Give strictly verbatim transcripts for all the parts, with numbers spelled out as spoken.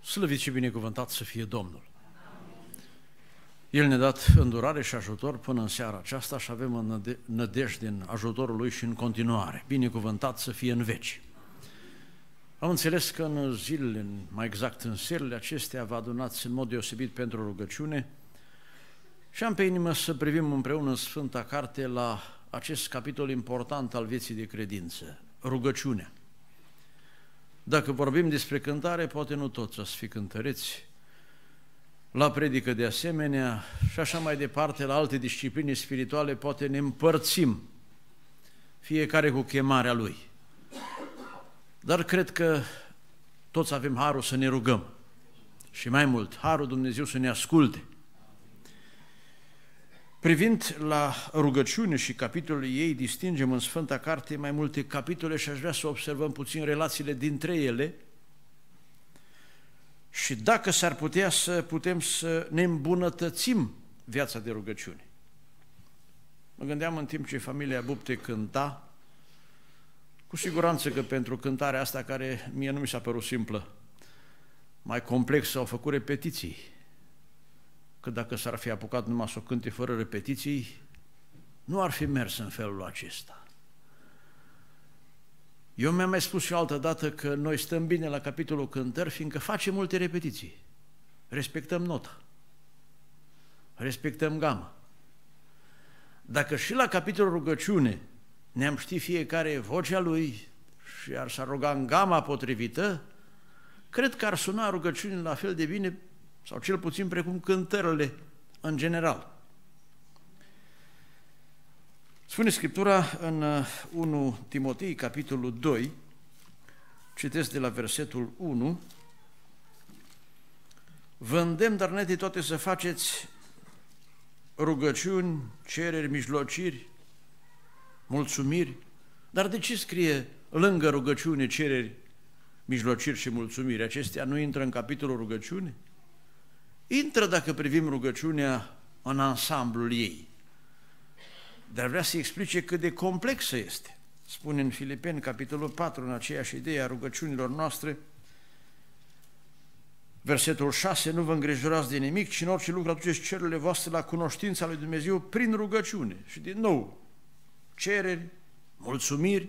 Slăvit și binecuvântat să fie Domnul! El ne-a dat îndurare și ajutor până în seara aceasta și avem nădejde în ajutorul Lui și în continuare. Binecuvântat să fie în veci! Am înțeles că în zilele, mai exact în serile acestea, vă adunați în mod deosebit pentru rugăciune și am pe inimă să privim împreună în Sfânta Carte la acest capitol important al vieții de credință, rugăciunea. Dacă vorbim despre cântare, poate nu toți ați fi cântăreți, la predică de asemenea și așa mai departe, la alte discipline spirituale, poate ne împărțim, fiecare cu chemarea lui. Dar cred că toți avem harul să ne rugăm și mai mult, harul Dumnezeu să ne asculte. Privind la rugăciune și capitolul ei, distingem în Sfânta Carte mai multe capitole și aș vrea să observăm puțin relațiile dintre ele și dacă s-ar putea să putem să ne îmbunătățim viața de rugăciune. Mă gândeam în timp ce familia Bupte cânta, cu siguranță că pentru cântarea asta, care mie nu mi s-a părut simplă, mai complexă, au făcut repetiții. Că dacă s-ar fi apucat numai să o cânte fără repetiții, nu ar fi mers în felul acesta. Eu mi-am mai spus și altă dată că noi stăm bine la capitolul cântări, fiindcă facem multe repetiții. Respectăm nota, respectăm gama. Dacă și la capitolul rugăciune ne-am ști fiecare vocea lui și ar s-a ruga în gama potrivită, cred că ar suna rugăciunile la fel de bine, sau cel puțin precum cântările în general. Spune Scriptura în unu Timotei, capitolul doi, citesc de la versetul unu, vă îndemn, dar înainte toate să faceți rugăciuni, cereri, mijlociri, mulțumiri. Dar de ce scrie lângă rugăciune, cereri, mijlociri și mulțumiri? Acestea nu intră în capitolul rugăciune? Intră dacă privim rugăciunea în ansamblul ei. Dar vrea să explice cât de complexă este. Spune în Filipeni, capitolul patru, în aceeași idee a rugăciunilor noastre, versetul șase, nu vă îngrijorați de nimic, ci în orice lucru aduceți cerurile voastre la cunoștința lui Dumnezeu prin rugăciune. Și din nou, cereri, mulțumiri.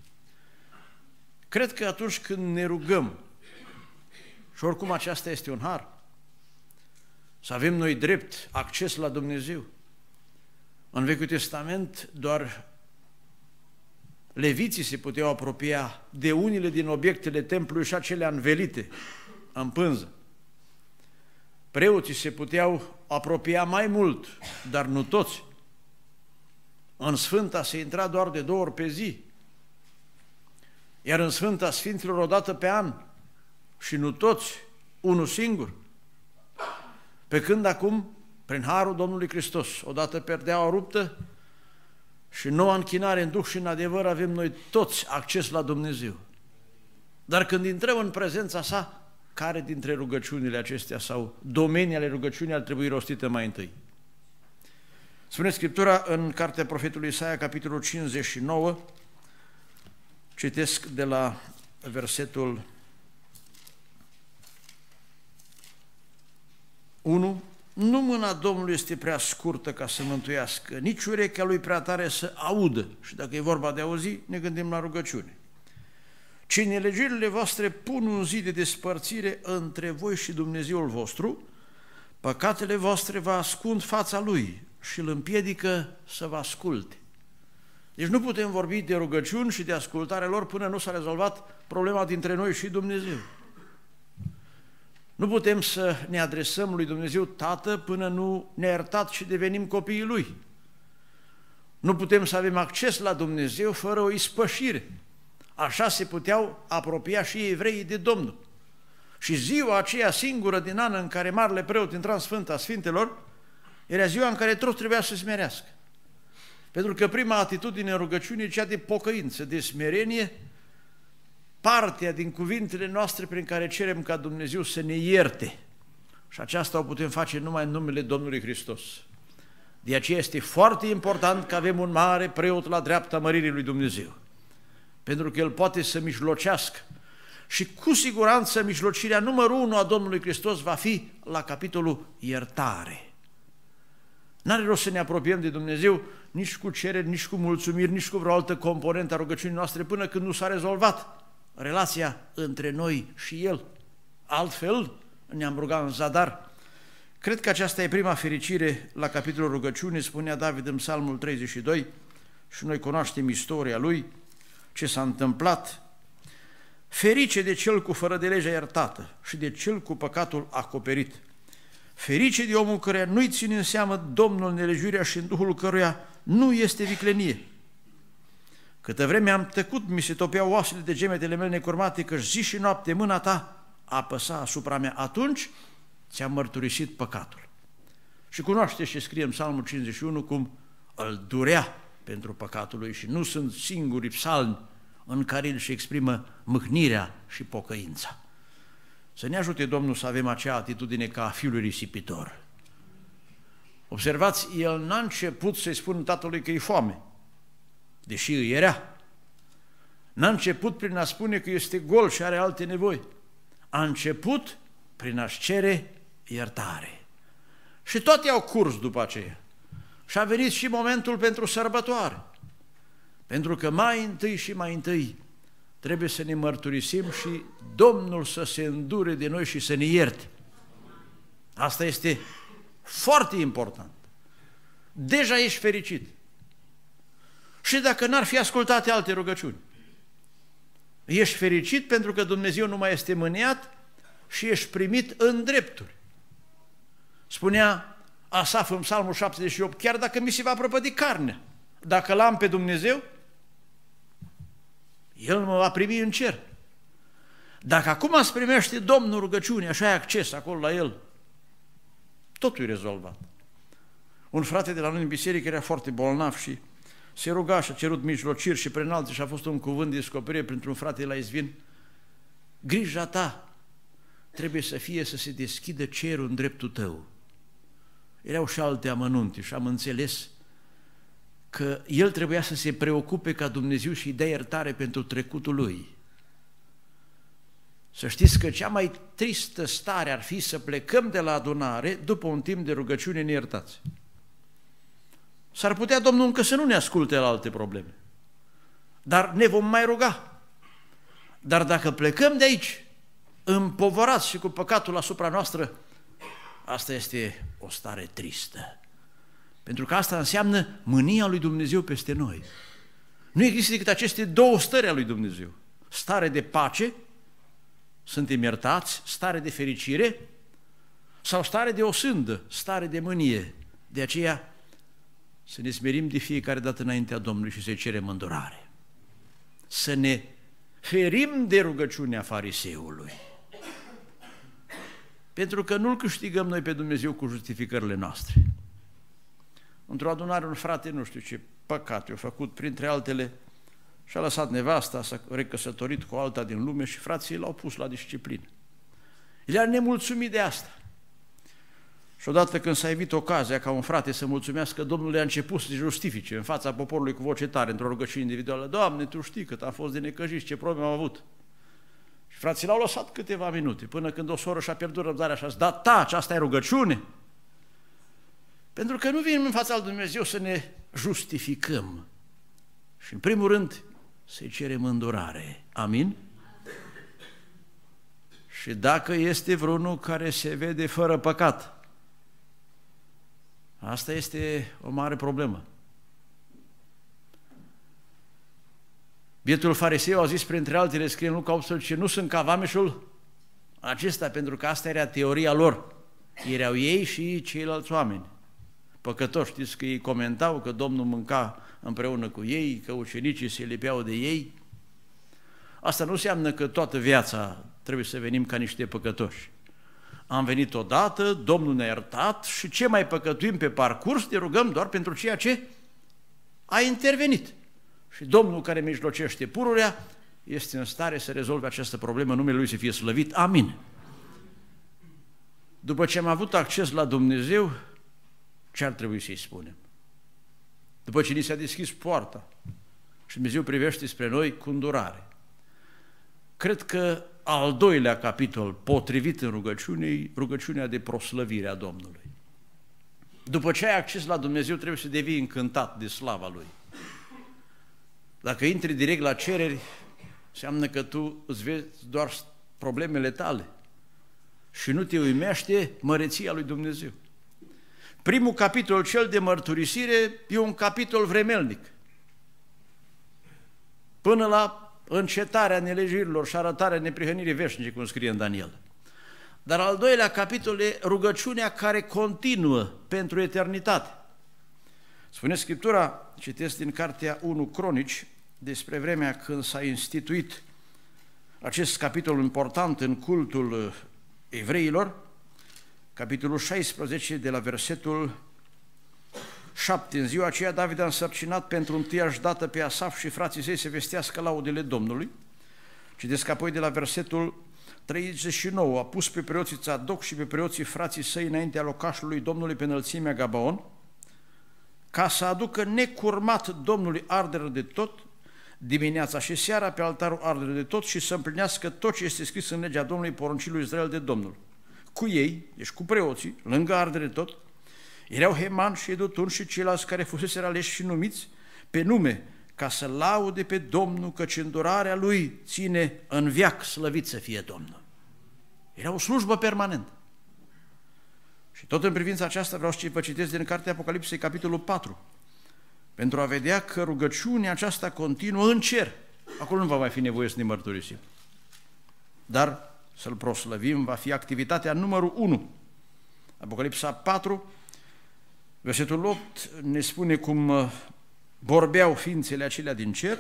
Cred că atunci când ne rugăm, și oricum aceasta este un har, să avem noi drept acces la Dumnezeu. În Vechiul Testament doar leviții se puteau apropia de unele din obiectele templului și acelea învelite în pânză. Preoții se puteau apropia mai mult, dar nu toți. În Sfânta se intra doar de două ori pe zi, iar în Sfânta Sfinților o dată pe an și nu toți, unul singur. Pe când acum, prin harul Domnului Hristos, odată perdeaua ruptă și noua închinare în Duh și în adevăr, avem noi toți acces la Dumnezeu. Dar când intrăm în prezența sa, care dintre rugăciunile acestea sau domenii ale rugăciunii ar trebui rostite mai întâi? Spune Scriptura în cartea profetului Isaia, capitolul cincizeci și nouă, citesc de la versetul unu, nu mâna Domnului este prea scurtă ca să mântuiască, nici urechea lui prea tare să audă. Și dacă e vorba de auzi, ne gândim la rugăciune. Ci nelegiurile voastre pun un zid de despărțire între voi și Dumnezeul vostru, păcatele voastre vă ascund fața lui și îl împiedică să vă asculte. Deci nu putem vorbi de rugăciuni și de ascultarea lor până nu s-a rezolvat problema dintre noi și Dumnezeu. Nu putem să ne adresăm lui Dumnezeu Tată până nu ne-a iertat și devenim copiii Lui. Nu putem să avem acces la Dumnezeu fără o ispășire. Așa se puteau apropia și evreii de Domnul. Și ziua aceea singură din an în care marele preot intra în Sfânta Sfintelor, era ziua în care toți trebuia să smerească. Pentru că prima atitudine în rugăciune e cea de pocăință, de smerenie, partea din cuvintele noastre prin care cerem ca Dumnezeu să ne ierte. Și aceasta o putem face numai în numele Domnului Hristos. De aceea este foarte important că avem un mare preot la dreapta măririi lui Dumnezeu. Pentru că El poate să mijlocească Și cu siguranță mijlocirea numărul unu a Domnului Hristos va fi la capitolul iertare. N-are rost să ne apropiem de Dumnezeu nici cu cereri, nici cu mulțumiri, nici cu vreo altă componentă a rugăciunii noastre până când nu s-a rezolvat relația între noi și El. Altfel ne-am rugat în zadar. Cred că aceasta e prima fericire la capitolul rugăciunii, spunea David în Psalmul treizeci și doi, și noi cunoaștem istoria lui, ce s-a întâmplat. Ferice de cel cu fără de legea iertată și de cel cu păcatul acoperit. Ferice de omul căruia nu-i ține în seamă Domnul nelegiuirea și în duhul căruia nu este viclenie. Câtă vreme am tăcut, mi se topeau oasele de gemetele mele necurmate, că zi și noapte mâna ta apăsa asupra mea. Atunci ți-am mărturisit păcatul. Și cunoaște și scrie în Psalmul cincizeci și unu cum îl durea pentru păcatul lui și nu sunt singuri psalmi în care el își exprimă mâhnirea și pocăința. Să ne ajute Domnul să avem acea atitudine ca a fiului risipitor. Observați, el n-a început să-i spună tatălui că e foame, deși îi era. N-a început prin a spune că este gol și are alte nevoi. A început prin a-și cere iertare. Și toate au curs după aceea. Și a venit și momentul pentru sărbătoare. Pentru că mai întâi și mai întâi trebuie să ne mărturisim și Domnul să se îndure de noi și să ne ierte. Asta este foarte important. Deja ești fericit. Și dacă n-ar fi ascultate alte rugăciuni, ești fericit pentru că Dumnezeu nu mai este mâniat și ești primit în drepturi. Spunea Asaf în Psalmul șaptezeci și opt, chiar dacă mi se va prăpădi carnea, dacă l-am pe Dumnezeu, El mă va primi în cer. Dacă acum îți primește Domnul rugăciunea și ai acces acolo la El, totul e rezolvat. Un frate de la noi în biserică era foarte bolnav și se ruga și a cerut mijlociri și prin alții și a fost un cuvânt de descoperire printr-un frate de la Izvin. Grija ta trebuie să fie să se deschidă cerul în dreptul tău. Erau și alte amănunte și am înțeles că el trebuia să se preocupe ca Dumnezeu și-i dea iertare pentru trecutul lui. Să știți că cea mai tristă stare ar fi să plecăm de la adunare după un timp de rugăciune neiertați. S-ar putea Domnul încă să nu ne asculte la alte probleme, dar ne vom mai ruga. Dar dacă plecăm de aici, împovărați și cu păcatul asupra noastră, asta este o stare tristă. Pentru că asta înseamnă mânia lui Dumnezeu peste noi. Nu există decât aceste două stări a lui Dumnezeu. Stare de pace, suntem iertați, stare de fericire, sau stare de osândă, stare de mânie. De aceea să ne smerim de fiecare dată înaintea Domnului și să-i cerem îndurare. Să ne ferim de rugăciunea fariseului. Pentru că nu-L câștigăm noi pe Dumnezeu cu justificările noastre. Într-o adunare un frate, nu știu ce păcat i-a făcut, printre altele, și-a lăsat nevasta, s-a recăsătorit cu alta din lume și frații l-au pus la disciplină. El a nemulțumit de asta. Și odată când s-a evit ocazia ca un frate să mulțumească, Domnul a început să se justifice în fața poporului cu voce tare, într-o rugăciune individuală. Doamne, Tu știi cât am fost de necăjit, ce probleme am avut. Și frații l-au lăsat câteva minute, până când o soră și-a pierdut răbdarea și a zis, da, taci, asta e rugăciune. Pentru că nu venim în fața lui Dumnezeu să ne justificăm. Și în primul rând să-i cerem îndurare. Amin? Și dacă este vreunul care se vede fără păcat, asta este o mare problemă. Bietul fariseu a zis printre altele, scrie în Luca optsprezece, nu sunt ca vameșul acesta, pentru că asta era teoria lor. Erau ei și ceilalți oameni păcătoși. Știți că ei comentau că Domnul mânca împreună cu ei, că ucenicii se lipeau de ei. Asta nu înseamnă că toată viața trebuie să venim ca niște păcătoși. Am venit odată, Domnul ne-a iertat și ce mai păcătuim pe parcurs, te rugăm doar pentru ceea ce a intervenit. Și Domnul care mijlocește pururea este în stare să rezolve această problemă, numele Lui să fie slăvit. Amin. După ce am avut acces la Dumnezeu, ce ar trebui să-i spunem? După ce ni s-a deschis poarta și Dumnezeu privește spre noi cu îndurare, cred că al doilea capitol potrivit în rugăciune, rugăciunea de proslăvire a Domnului. După ce ai acces la Dumnezeu, trebuie să devii încântat de slava Lui. Dacă intri direct la cereri, înseamnă că tu îți vezi doar problemele tale și nu te uimește măreția lui Dumnezeu. Primul capitol, cel de mărturisire, e un capitol vremelnic. Până la încetarea nelegirilor și arătarea neprihănirii veșnice, cum scrie în Daniel. Dar al doilea capitol e rugăciunea care continuă pentru eternitate. Spune Scriptura, citesc din cartea unu Cronici, despre vremea când s-a instituit acest capitol important în cultul evreilor, capitolul șaisprezece, de la versetul șapte. În ziua aceea David a însărcinat pentru întâiași dată pe Asaf și frații săi să vestească laudele Domnului. Citesc apoi de la versetul treizeci și nouă. A pus pe preoții Țadoc și pe preoții frații săi înaintea locașului Domnului pe înălțimea Gabaon, ca să aducă necurmat Domnului ardere de tot, dimineața și seara pe altarul ardere de tot, și să împlinească tot ce este scris în legea Domnului, poruncii lui Israel de Domnul. Cu ei, deci cu preoții, lângă ardere de tot, erau Heman și Edutun și ceilalți care fuseseră aleși și numiți pe nume, ca să laude pe Domnul, căci îndurarea Lui ține în veac, slăvit să fie Domnul. Era o slujbă permanentă. Și tot în privința aceasta vreau să vă citesc din cartea Apocalipsei, capitolul patru, pentru a vedea că rugăciunea aceasta continuă în cer. Acolo nu va mai fi nevoie să ne mărturisim. Dar să-L proslăvim va fi activitatea numărul unu. Apocalipsa patru, versetul opt, ne spune cum vorbeau ființele acelea din cer.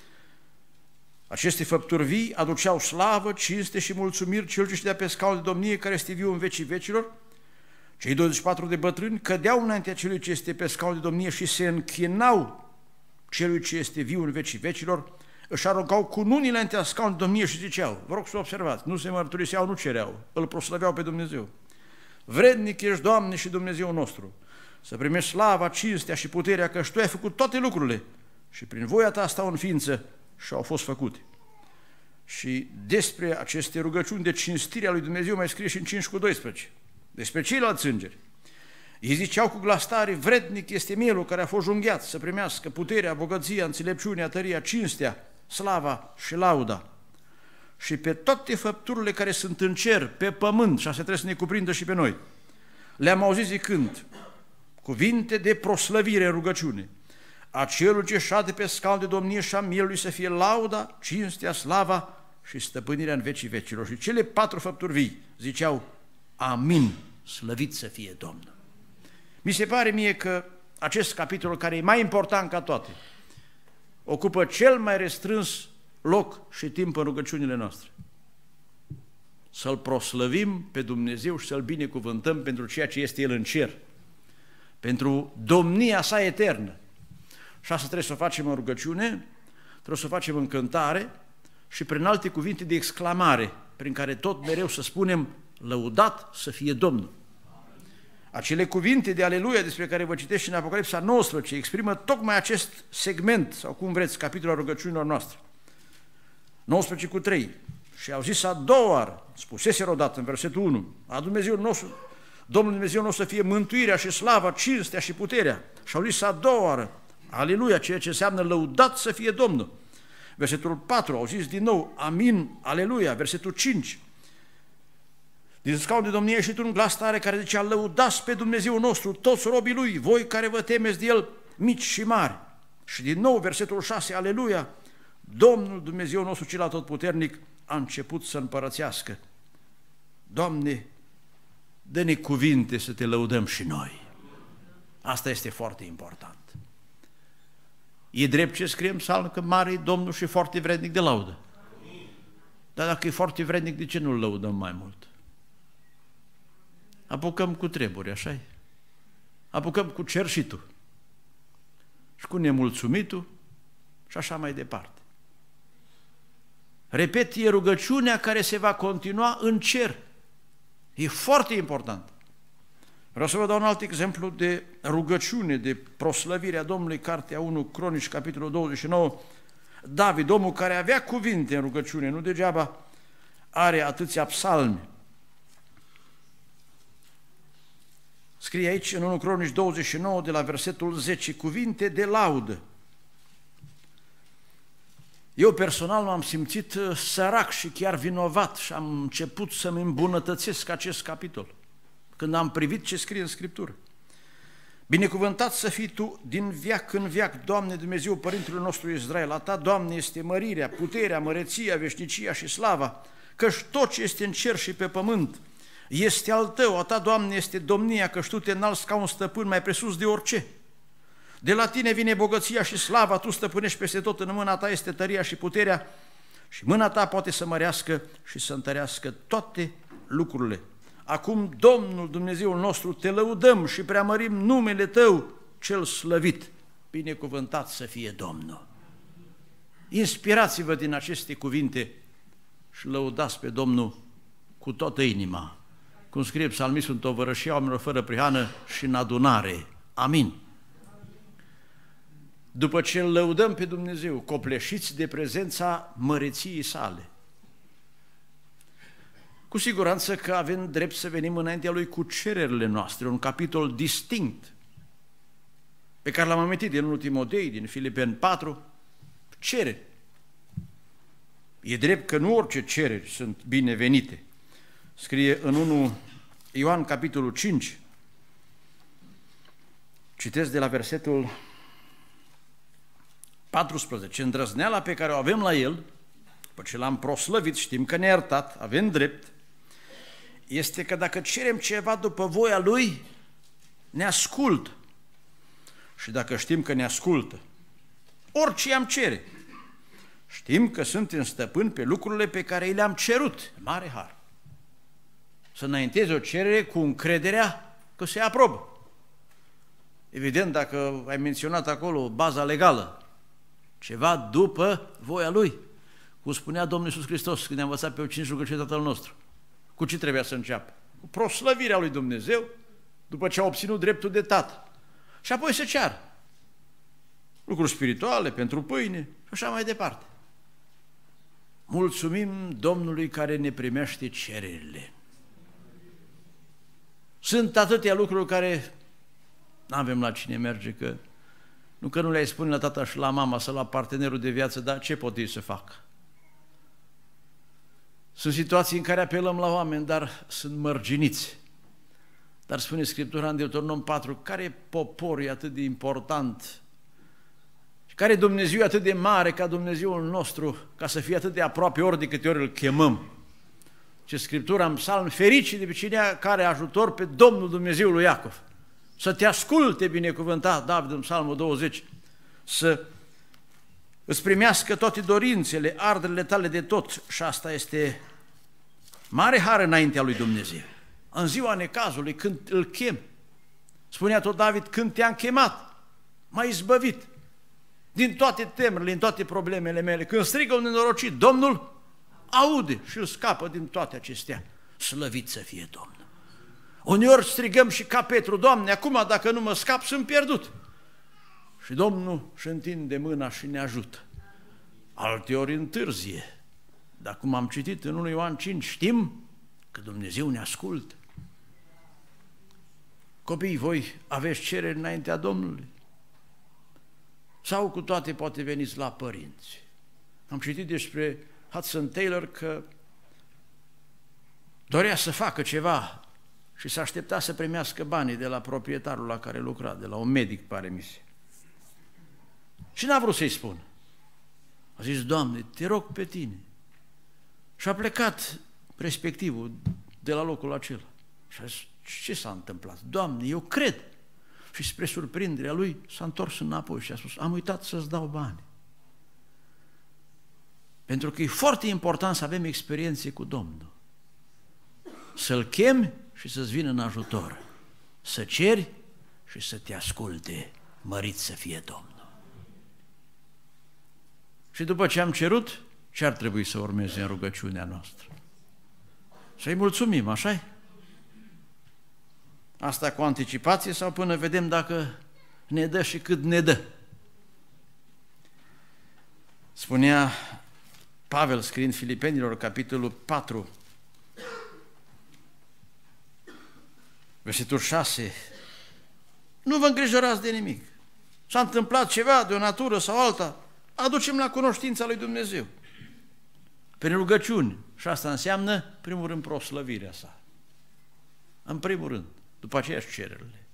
Aceste făpturi vii aduceau slavă, cinste și mulțumiri celui ce ședea pe scaun de domnie, care este viu în vecii vecilor. Cei douăzeci și patru de bătrâni cădeau înaintea celui ce este pe scaun de domnie și se închinau celui ce este viu în vecii vecilor, își aruncau cununile înaintea scaunului de domnie și ziceau, vă rog să observați, nu se mărturiseau, nu cereau, îl proslăveau pe Dumnezeu. Vrednic ești, Doamne și Dumnezeu nostru, să primești slava, cinstea și puterea, că Tu ai făcut toate lucrurile și prin voia Ta stau în ființă și au fost făcute. Și despre aceste rugăciuni de cinstire a lui Dumnezeu mai scrie și în cinci cu doisprezece, despre ceilalți îngeri. Ei ziceau cu glas tare, vrednic este mielul care a fost junghiat să primească puterea, bogăția, înțelepciunea, tăria, cinstea, slava și lauda. Și pe toate făpturile care sunt în cer, pe pământ, și asta trebuie să ne cuprindă și pe noi, le-am auzit zicând cuvinte de proslăvire în rugăciune a celui ce șade pe scaun de domnie și a mielului să fie lauda, cinstea, slava și stăpânirea în vecii vecilor. Și cele patru făpturi vii ziceau, amin, slăvit să fie Domnul. Mi se pare mie că acest capitol, care e mai important ca toate, ocupă cel mai restrâns loc și timp în rugăciunile noastre. Să-L proslăvim pe Dumnezeu și să-L binecuvântăm pentru ceea ce este El în cer, pentru domnia Sa eternă. Și asta trebuie să o facem în rugăciune, trebuie să o facem în cântare și prin alte cuvinte de exclamare, prin care tot mereu să spunem, lăudat să fie Domnul. Acele cuvinte de aleluia despre care vă citesc și în Apocalipsa nouăsprezece exprimă tocmai acest segment, sau cum vreți, capitolul rugăciunilor noastre. nouăsprezece cu trei. Și au zis a doua oară, spuseseră odată în versetul unu, a Dumnezeu nostru, Domnul Dumnezeu nostru să fie mântuirea și slava, cinstea și puterea. Și au zis a doua oară, aleluia, ceea ce înseamnă lăudat să fie Domnul. Versetul patru, au zis din nou, amin, aleluia. Versetul cinci, din scaun de domnie a ieșit un glas tare care zicea, lăudați pe Dumnezeu nostru, toți robii Lui, voi care vă temeți de El, mici și mari. Și din nou, versetul șase, aleluia, Domnul Dumnezeu nostru cel atotputernic a început să împărățească. Doamne, dă-ne cuvinte să Te lăudăm și noi. Asta este foarte important. E drept ce scrie în psalm că mare e Domnul și foarte vrednic de laudă. Dar dacă e foarte vrednic, de ce nu-L lăudăm mai mult? Apucăm cu treburi, așa-i? Apucăm cu cerșitul și cu nemulțumitul și așa mai departe. Repet, e rugăciunea care se va continua în cer. E foarte important. Vreau să vă dau un alt exemplu de rugăciune, de proslăvire a Domnului, cartea unu Cronici, capitolul douăzeci și nouă. David, omul care avea cuvinte în rugăciune, nu degeaba are atâția psalmi. Scrie aici în întâi Cronici douăzeci și nouă de la versetul zece, cuvinte de laudă. Eu personal m-am simțit sărac și chiar vinovat și am început să-mi îmbunătățesc acest capitol când am privit ce scrie în Scriptură. Binecuvântat să fii Tu din veac în veac, Doamne Dumnezeu Părintele nostru Israel, a Ta, Doamne, este mărirea, puterea, măreția, veșnicia și slava, căci tot ce este în cer și pe pământ este al Tău, a Ta, Doamne, este domnia, căci Tu te înalți ca un stăpân mai presus de orice. De la Tine vine bogăția și slava, Tu stăpânești peste tot, în mâna Ta este tăria și puterea și mâna Ta poate să mărească și să întărească toate lucrurile. Acum, Domnul Dumnezeul nostru, Te lăudăm și preamărim numele Tău cel slăvit. Binecuvântat să fie Domnul. Inspirați-vă din aceste cuvinte și lăudați pe Domnul cu toată inima. Cum scrie psalmistul, în tovărășia oamenilor fără prihană și în adunare. Amin. După ce îl lăudăm pe Dumnezeu, copleșiți de prezența măreției sale, cu siguranță că avem drept să venim înaintea Lui cu cererile noastre, un capitol distinct, pe care l-am amintit din întâi Timotei, din Filipeni patru, cere. E drept că nu orice cereri sunt binevenite. Scrie în întâi Ioan, capitolul cinci, citesc de la versetul paisprezece, îndrăzneala pe care o avem la El, după ce l-am proslăvit, știm că ne-a iertat, avem drept, este că dacă cerem ceva după voia Lui, ne ascultă. Și dacă știm că ne ascultă, orice am cere, știm că suntem stăpâni pe lucrurile pe care i le-am cerut. Mare har. Să înaintezi o cerere cu încrederea că se aprobă. Evident, dacă ai menționat acolo baza legală, ceva după voia Lui, cum spunea Domnul Iisus Hristos când ne-a învățat pe o cinci rugăciuni Tatăl nostru. Cu ce trebuia să înceapă? Cu proslăvirea lui Dumnezeu, după ce a obținut dreptul de tată. Și apoi să ceară lucruri spirituale, pentru pâine și așa mai departe. Mulțumim Domnului care ne primește cererile. Sunt atâtea lucruri care nu avem la cine merge, că nu că nu le-ai spune la tata și la mama sau la partenerul de viață, dar ce pot ei să facă? Sunt situații în care apelăm la oameni, dar sunt mărginiți. Dar spune Scriptura în Deuteronom patru, care popor e atât de important și care Dumnezeu e atât de mare ca Dumnezeul nostru, ca să fie atât de aproape ori de câte ori îl chemăm. Ce Scriptura în psalm, ferice de pe cine care ajutor pe Domnul Dumnezeul lui Iacov. Să te asculte, binecuvântat David în psalmul douăzeci, să îți primească toate dorințele, arderile tale de tot, și asta este mare har înaintea lui Dumnezeu. În ziua necazului, când îl chem, spunea tot David, când te-am chemat, m-ai izbăvit din toate temerile, din toate problemele mele. Când strigă un nenorocit, Domnul aude și îl scapă din toate acestea. Slăvit să fie Domnul! Uneori strigăm și ca Petru, Doamne, acum dacă nu mă scap, sunt pierdut. Și Domnul își întinde mâna și ne ajută. Alteori întârzie. Dar cum am citit în întâi Ioan cinci, știm că Dumnezeu ne ascultă. Copiii, voi aveți cereri înaintea Domnului? Sau cu toate poate veniți la părinți? Am citit despre Hudson Taylor că dorea să facă ceva și s-a aștepta să primească banii de la proprietarul la care lucra, de la un medic, pare mi se. Și n-a vrut să-i spună. A zis, Doamne, te rog pe Tine. Și a plecat respectivul de la locul acela. Și a zis, ce s-a întâmplat? Doamne, eu cred. Și spre surprinderea lui s-a întors înapoi și a spus, am uitat să-ți dau bani. Pentru că e foarte important să avem experiențe cu Domnul. Să-L chemi și să-ți vină în ajutor. Să ceri și să te asculte. Mărit să fie Domnul. Și după ce am cerut, ce ar trebui să urmeze în rugăciunea noastră? Să-i mulțumim, așa-i? Asta cu anticipație sau până vedem dacă ne dă și cât ne dă? Spunea Pavel, scriind Filipenilor, capitolul patru, versetul șase, nu vă îngrijorați de nimic. S-a întâmplat ceva de o natură sau alta, aducem la cunoștința lui Dumnezeu. Prin rugăciuni. Și asta înseamnă, primul rând, proslăvirea sa. În primul rând, după aceea și cererile.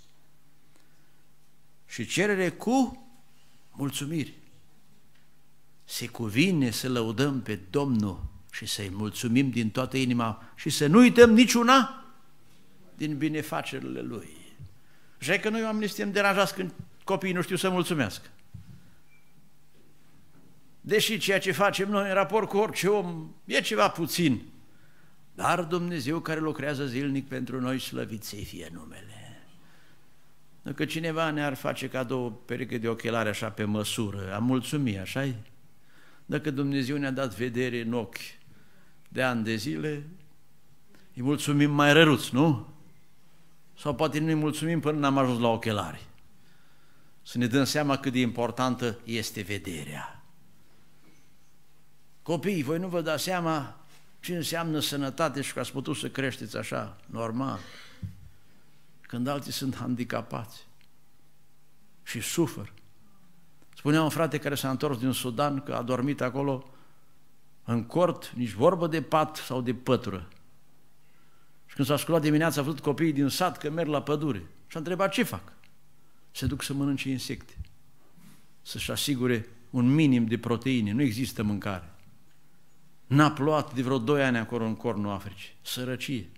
Și cerere cu mulțumiri. Se cuvine să lăudăm pe Domnul și să-i mulțumim din toată inima și să nu uităm niciuna din binefacerile Lui. Așa că noi oamenii suntem deranjați când copiii nu știu să mulțumească. Deși ceea ce facem noi în raport cu orice om e ceva puțin, dar Dumnezeu care lucrează zilnic pentru noi, slăvit să-i fie numele. Dacă cineva ne-ar face cadou o pereche de ochelari așa pe măsură, am mulțumit, așa-i? Dacă Dumnezeu ne-a dat vedere în ochi de ani de zile, îi mulțumim mai răruți, nu? Sau poate nu îi mulțumim până n-am ajuns la ochelari. Să ne dăm seama cât de importantă este vederea. Copiii, voi nu vă dați seama ce înseamnă sănătate și că ați putut să creșteți așa, normal, când alții sunt handicapați și suferă. Spunea un frate care s-a întors din Sudan că a dormit acolo în cort, nici vorbă de pat sau de pătură. Și când s-a sculat dimineața, a văzut copiii din sat că merg la pădure și a întrebat ce fac. Se duc să mănânce insecte, să-și asigure un minim de proteine, nu există mâncare. N-a plouat de vreo doi ani acolo în cornul Africii, sărăcie.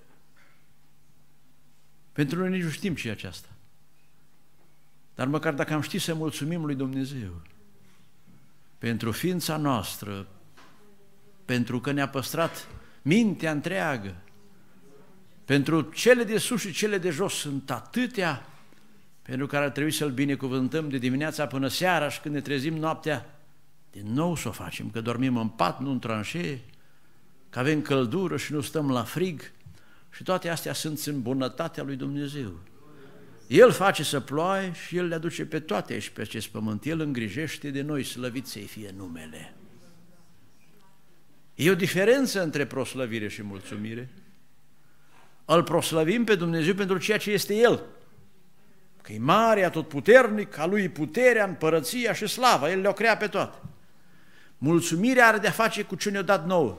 Pentru noi nici nu știm ce e aceasta. Dar măcar dacă am ști să mulțumim lui Dumnezeu pentru ființa noastră, pentru că ne-a păstrat mintea întreagă, pentru cele de sus și cele de jos sunt atâtea pentru care ar trebui să-L binecuvântăm de dimineața până seara și când ne trezim noaptea, din nou să o facem, că dormim în pat, nu în tranșee, că avem căldură și nu stăm la frig și toate astea sunt în bunătatea lui Dumnezeu. El face să ploaie și El le aduce pe toate aici pe acest pământ. El îngrijește de noi, slăvit să-i fie numele. E o diferență între proslăvire și mulțumire. Îl proslăvim pe Dumnezeu pentru ceea ce este El, că e mare, atotputernic, a Lui puterea, împărăția și slava, El le-o crea pe toate. Mulțumirea are de-a face cu ce ne-a dat nouă.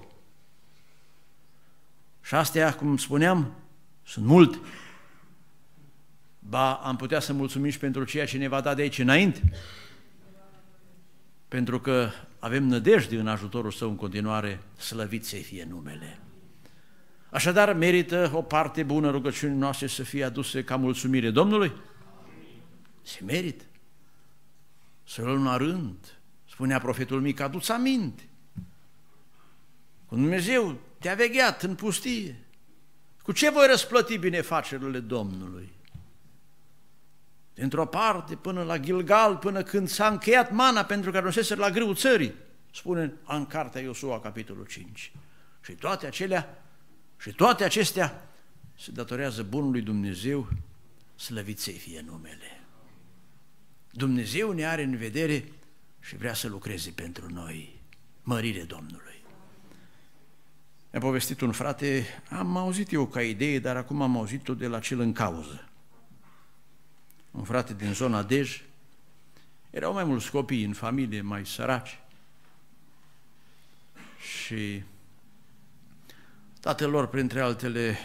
Și astea, cum spuneam, sunt multe. Ba, am putea să mulțumim și pentru ceea ce ne va da de aici înainte, pentru că avem nădejde în ajutorul Său în continuare, slăvit să-i fie numele. Așadar, merită o parte bună rugăciunii noastre să fie aduse ca mulțumire Domnului? Se merită. Să luăm la rând. Spunea profetul mic, adu-ți aminte. Când Dumnezeu te-a vegheat în pustie, cu ce voi răsplăti binefacerile Domnului? Dintr-o parte până la Gilgal, până când s-a încheiat mana pentru că ajunseseră la grâul țării, spune în cartea Iosua, capitolul cinci. Și toate acelea, și toate acestea se datorează bunului Dumnezeu, slăvit să-i fie numele. Dumnezeu ne are în vedere și vrea să lucreze pentru noi. Mărire Domnului. Mi-a povestit un frate, am auzit eu ca idee, dar acum am auzit-o de la cel în cauză. Un frate din zona Dej, erau mai mulți copii în familie, mai săraci. Și tatăl lor, printre altele,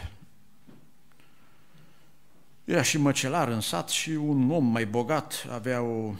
era și măcelar în sat și un om mai bogat avea o,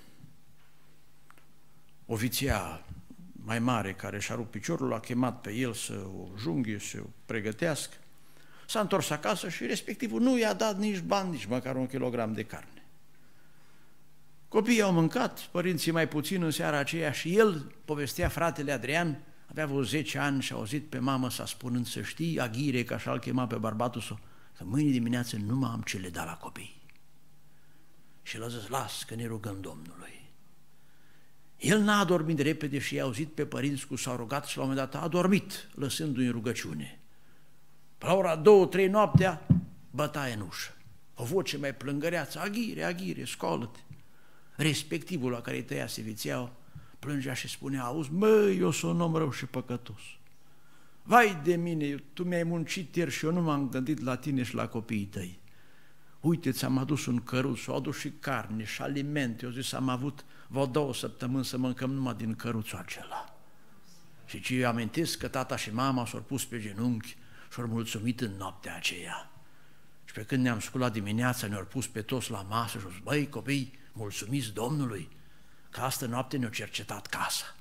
o vițea mai mare care și-a rupt piciorul, l-a chemat pe el să o junghie, să o pregătească. S-a întors acasă și respectivul nu i-a dat nici bani, nici măcar un kilogram de carne. Copiii au mâncat, părinții mai puțin în seara aceea și el, povestea fratele Adrian, avea vreo zece ani și a auzit pe mamă sa spunând, să știi, Aghire, că așa îl chema pe bărbatul său, că mâine dimineață nu mai am ce le da la copii. Și el a zis, las că ne rugăm Domnului. El n-a adormit repede și i-a auzit pe părinți cu s-au rugat și la un moment dat a adormit, lăsându-i în rugăciune. Pe la ora două, trei noaptea, bătaie în ușă. O voce mai plângăreață, Aghire, Aghire, scoală-te. Respectivul la care îi tăiase vițeaua, plângea și spunea, auzi, măi, eu sunt un om rău și păcătos. Vai de mine, tu mi-ai muncit ieri și eu nu m-am gândit la tine și la copiii tăi. Uite, ți-am adus un căruț, și-au adus și carne și alimente. Eu zis, am avut vreo două săptămâni să mâncăm numai din căruțul acela. Și ce eu amintesc că tata și mama s-au pus pe genunchi și-au mulțumit în noaptea aceea. Și pe când ne-am sculat dimineața, ne-au pus pe toți la masă și au zis, băi, copii, mulțumiți Domnului că astă noapte ne-a cercetat casa.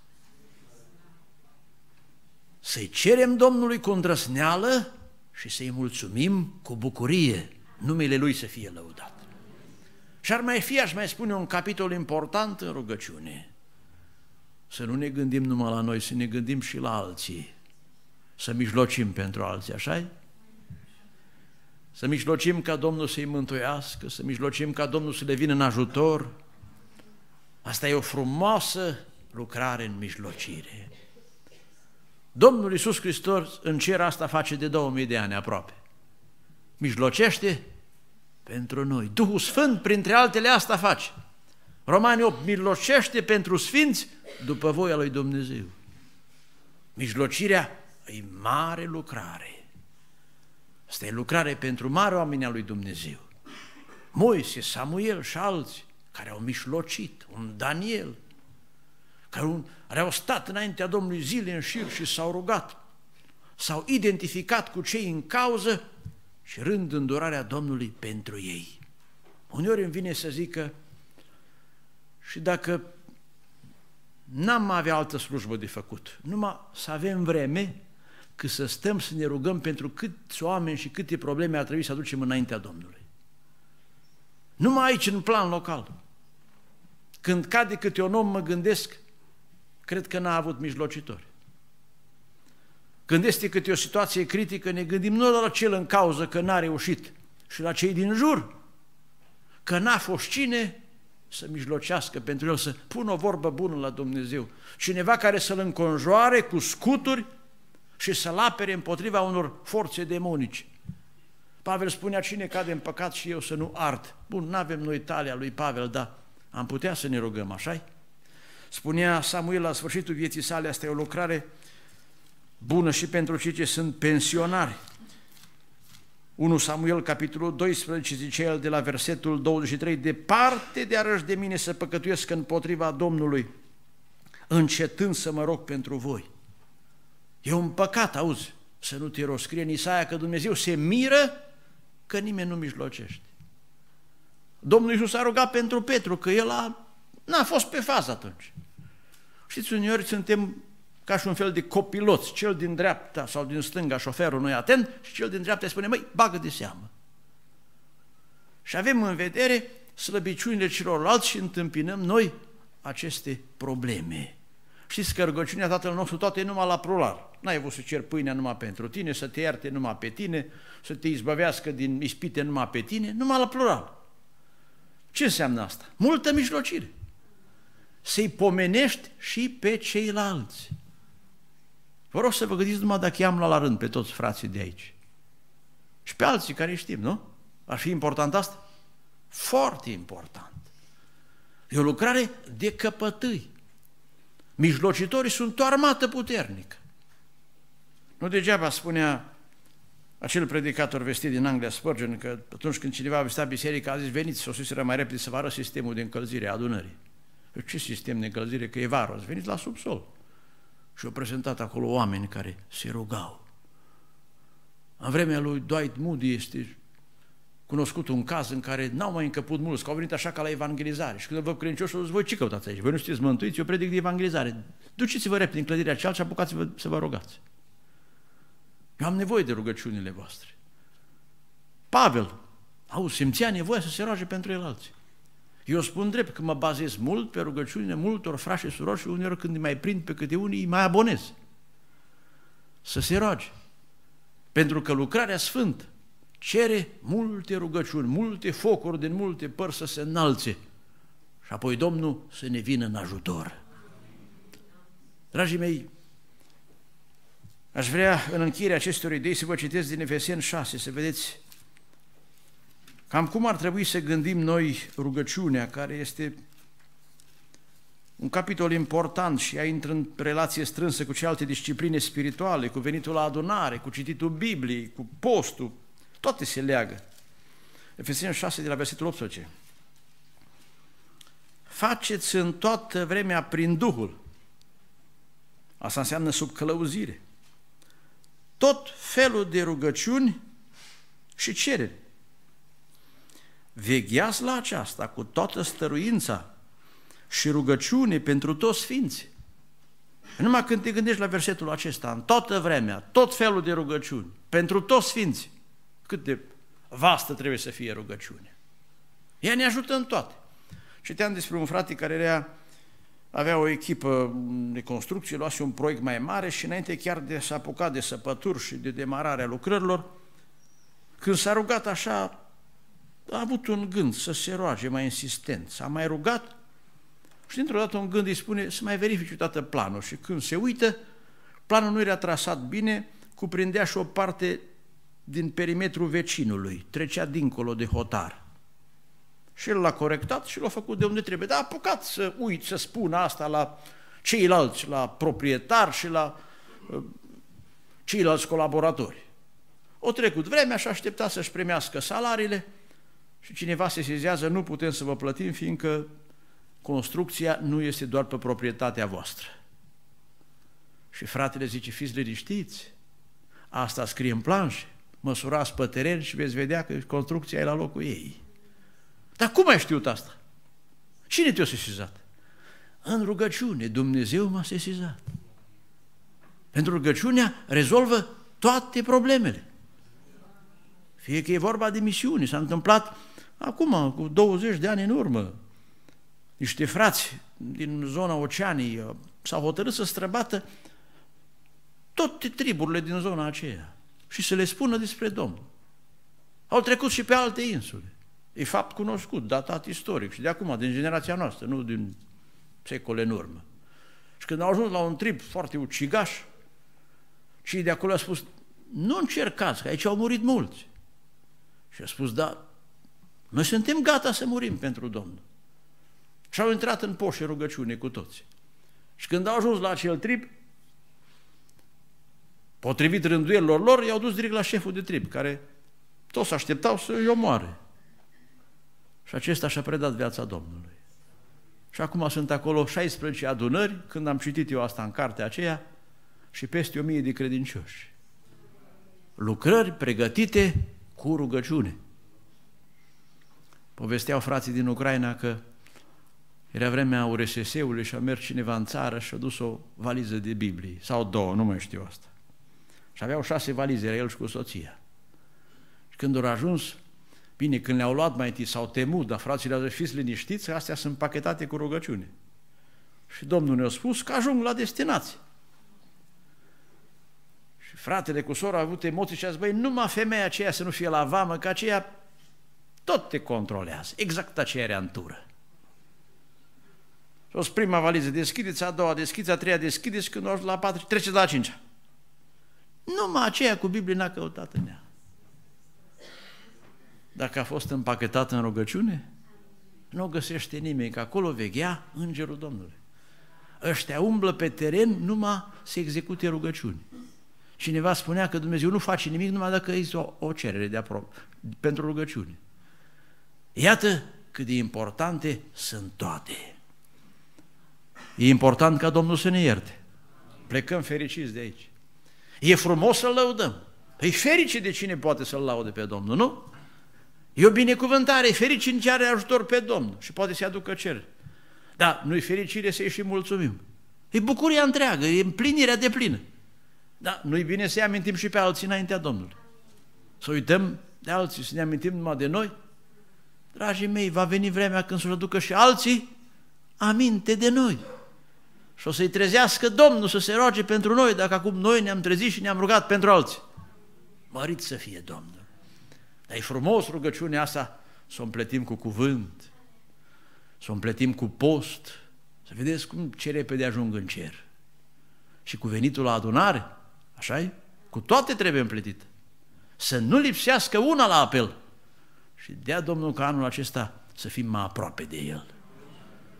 Să-i cerem Domnului cu îndrăzneală și să-i mulțumim cu bucurie. Numele Lui să fie lăudat. Și ar mai fi, aș mai spune, un capitol important în rugăciune. Să nu ne gândim numai la noi, să ne gândim și la alții. Să mijlocim pentru alții, așa-i? Să mijlocim ca Domnul să-i mântuiască, să mijlocim ca Domnul să le vină în ajutor. Asta e o frumoasă lucrare în mijlocire. Domnul Iisus Hristos în cer asta face de două mii de ani aproape. Mijlocește pentru noi. Duhul Sfânt, printre altele, asta face. Romani opt, mijlocește pentru sfinți după voia lui Dumnezeu. Mijlocirea e mare lucrare. Asta e lucrare pentru mari oameni al lui Dumnezeu. Moise, Samuel și alții care au mijlocit, un Daniel, care, un, care au stat înaintea Domnului zile în șir și s-au rugat, s-au identificat cu cei în cauză și rând îndurarea Domnului pentru ei. Uneori îmi vine să zic că și dacă n-am avea altă slujbă de făcut, numai să avem vreme că să stăm să ne rugăm pentru câți oameni și câte probleme ar trebui să aducem înaintea Domnului. Numai aici, în plan local. Când cade câte un om, mă gândesc, cred că n-a avut mijlocitori. Când este câte o situație critică, ne gândim nu doar la cel în cauză că n-a reușit, și la cei din jur, că n-a fost cine să mijlocească pentru el, să pună o vorbă bună la Dumnezeu. Cineva care să-l înconjoare cu scuturi și să-l apere împotriva unor forțe demonice. Pavel spunea, cine cade în păcat și eu să nu ard. Bun, n-avem noi talia lui Pavel, dar am putea să ne rugăm, așa-i? Spunea Samuel la sfârșitul vieții sale, asta e o lucrare bună și pentru cei ce sunt pensionari. unu Samuel, capitolul doisprezece, zice el de la versetul douăzeci și trei, departe de arăși de mine să păcătuiesc împotriva Domnului, încetând să mă rog pentru voi. E un păcat, auzi, să nu te rogi. Scrie în Isaia că Dumnezeu se miră că nimeni nu mijlocește. Domnul Iisus a rugat pentru Petru, că el a, n-a fost pe fază atunci. Știți, uneori suntem ca și un fel de copiloți, cel din dreapta sau din stânga, șoferul nu e atent, și cel din dreapta îi spune, măi, bagă de seamă. Și avem în vedere slăbiciunile celorlalți și întâmpinăm noi aceste probleme. Știți că rugăciunea Tatăl nostru toate e numai la plural. N-ai vrut să ceri pâinea numai pentru tine, să te ierte numai pe tine, să te izbăvească din ispite numai pe tine, numai la plural. Ce înseamnă asta? Multă mijlocire. Să-i pomenești și pe ceilalți. Vă rog să vă gândiți numai dacă i-am luat la rând pe toți frații de aici. Și pe alții care știm, nu? Ar fi important asta? Foarte important. E o lucrare de căpătâi. Mijlocitorii sunt o armată puternică. Nu degeaba spunea acel predicator vestit din Anglia, Spurgeon, că atunci când cineva a vizitat biserica, a zis, veniți, sosiseră mai repede să vă arăt sistemul de încălzire a adunării. Ce sistem de încălzire? Că e vară, veniți la subsol. Și au prezentat acolo oameni care se rugau. În vremea lui Dwight Moody este cunoscut un caz în care n-au mai încăput mulți, că au venit așa ca la evangelizare. Și când îl văd credincioși, au zis, voi ce căutați aici? Voi nu știți mântuiți? Eu predic de evangelizare. Duceți-vă repede în clădirea cealaltă și apucați-vă să vă rugați. Eu am nevoie de rugăciunile voastre. Pavel, auzi, simțea nevoia să se roage pentru el alții. Eu spun drept că mă bazez mult pe rugăciunile multor frați și surori și uneori când îi mai prind pe câte unii, îi mai abonez. Să se roage. Pentru că lucrarea sfântă cere multe rugăciuni, multe focuri din multe părți să se înalțe și apoi Domnul să ne vină în ajutor. Dragii mei, aș vrea în încheierea acestor idei să vă citesc din Efeseni șase, să vedeți cam cum ar trebui să gândim noi rugăciunea, care este un capitol important și ea intră în relație strânsă cu celelalte discipline spirituale, cu venitul la adunare, cu cititul Bibliei, cu postul, toate se leagă. Efeseni șase, de la versetul optsprezece. Faceți în toată vremea prin Duhul. Asta înseamnă sub călăuzire. Tot felul de rugăciuni și cereri. Vegheați la aceasta cu toată stăruința și rugăciune pentru toți sfinții. Numai când te gândești la versetul acesta, în toată vremea, tot felul de rugăciuni, pentru toți sfinții, cât de vastă trebuie să fie rugăciune. Ea ne ajută în toate. Citeam despre un frate care era, avea o echipă de construcție, luase un proiect mai mare și înainte chiar de s-a apucat de săpături și de demararea lucrărilor, când s-a rugat așa, a avut un gând să se roage mai insistent. S-a mai rugat și dintr-o dată un gând îi spune să mai verifice toată planul. Și când se uită, planul nu era trasat bine, cuprindea și o parte din perimetrul vecinului, trecea dincolo de hotar. Și el l-a corectat și l-a făcut de unde trebuie. Dar a apucat să uit, să spună asta la ceilalți, la proprietar și la uh, ceilalți colaboratori. O trecut vremea și aștepta să-și primească salariile și cineva se sezează, nu putem să vă plătim, fiindcă construcția nu este doar pe proprietatea voastră. Și fratele zice, fiți liniștiți, asta scrie în planșe, măsurați pe teren și veți vedea că construcția e la locul ei. Dar cum ai știut asta? Cine te-a sesizat? În rugăciune, Dumnezeu m-a sesizat. Pentru rugăciunea rezolvă toate problemele. Fie că e vorba de misiuni, s-a întâmplat acum, cu douăzeci de ani în urmă. Niște frați din zona Oceanii s-au hotărât să străbată toate triburile din zona aceea și să le spună despre Domnul. Au trecut și pe alte insule. E fapt cunoscut, datat istoric și de acum, din generația noastră, nu din secole în urmă. Și când au ajuns la un trib foarte ucigaș, cei de acolo au spus, nu încercați, că aici au murit mulți. Și a spus, da, noi suntem gata să murim pentru Domnul. Și au intrat în poșe rugăciune cu toți. Și când au ajuns la acel trib, potrivit rânduielilor lor, i-au dus direct la șeful de trib, care toți așteptau să îi omoare. Și acesta și-a predat viața Domnului. Și acum sunt acolo șaisprezece adunări, când am citit eu asta în cartea aceea, și peste o mie de credincioși. Lucrări pregătite cu rugăciune. Povesteau frații din Ucraina că era vremea U R S S-ului și a mers cineva în țară și a dus o valiză de Biblie, sau două, nu mai știu asta. Și aveau șase valize, era el și cu soția. Și când au ajuns, bine, când le-au luat mai întâi, s-au temut, dar frații le-au zis, fiți liniștiți, astea sunt pachetate cu rugăciune. Și Domnul ne-a spus că ajung la destinație. Și fratele cu sora au avut emoții și a zis, băi, numai femeia aceea să nu fie la vamă, că aceea tot te controlează, exact aceea reantură. Și o prima valiză deschideți, a doua deschideți, a treia deschideți, când o ajung la a patra, treceți la a cincea. Numai aceea cu Biblie n-a căutat în ea. Dacă a fost împachetat în rugăciune, nu o găsește nimeni, că acolo veghea Îngerul Domnului. Ăștia umblă pe teren numai să execute rugăciuni. Cineva spunea că Dumnezeu nu face nimic numai dacă există o, o cerere de apro- pentru rugăciune. Iată cât de importante sunt toate. E important ca Domnul să ne ierte. Plecăm fericiți de aici. E frumos să-L lăudăm. E fericit de cine poate să-L laude pe Domnul, nu? E o binecuvântare, e fericit ce are ajutor pe Domnul și poate să-i aducă cer. Dar nu-i fericire să-i și mulțumim. E bucuria întreagă, e împlinirea de plină. Dar nu-i bine să-i amintim și pe alții înaintea Domnului. Să uităm de alții, să ne amintim numai de noi. Dragii mei, va veni vremea când să-și aducă și alții aminte de noi. Și o să-i trezească Domnul să se roage pentru noi, dacă acum noi ne-am trezit și ne-am rugat pentru alții. Mărit să fie Domnul. Dar e frumos rugăciunea asta să o împletim cu cuvânt, să o împletim cu post, să vedeți cum ce repede ajung în cer. Și cu venitul la adunare, așa-i? Cu toate trebuie împletit. Să nu lipsească una la apel. Și dea Domnul ca anul acesta să fim mai aproape de El.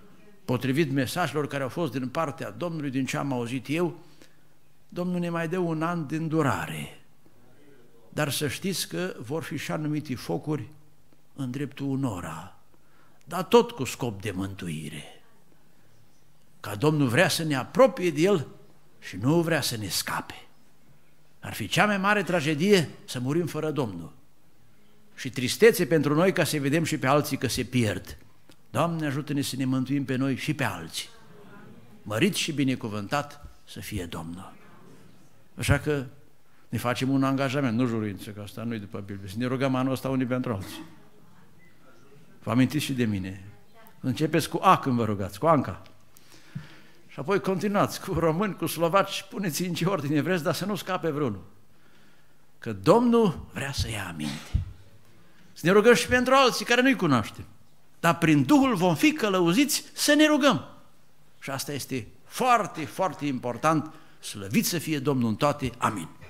Potrivit mesajelor care au fost din partea Domnului, din ce am auzit eu, Domnul ne mai dă un an de îndurare. Dar să știți că vor fi și anumite focuri în dreptul unora, dar tot cu scop de mântuire. Ca Domnul vrea să ne apropie de El și nu vrea să ne scape. Ar fi cea mai mare tragedie să murim fără Domnul. Și tristețe pentru noi ca să vedem și pe alții că se pierd. Doamne, ajută-ne să ne mântuim pe noi și pe alții. Mărit și binecuvântat să fie Domnul. Așa că ne facem un angajament, nu juruință, că asta nu-i după Biblie, să ne rugăm anul ăsta unii pentru alții. Vă amintiți și de mine. Începeți cu A când vă rugați, cu Anca. Și apoi continuați cu români, cu slovaci, puneți în ce ordine vreți, dar să nu scape vreunul. Că Domnul vrea să ia aminte. Să ne rugăm și pentru alții care nu-i cunoaștem. Dar prin Duhul vom fi călăuziți să ne rugăm. Și asta este foarte, foarte important. Slăvit să fie Domnul în toate. Amin.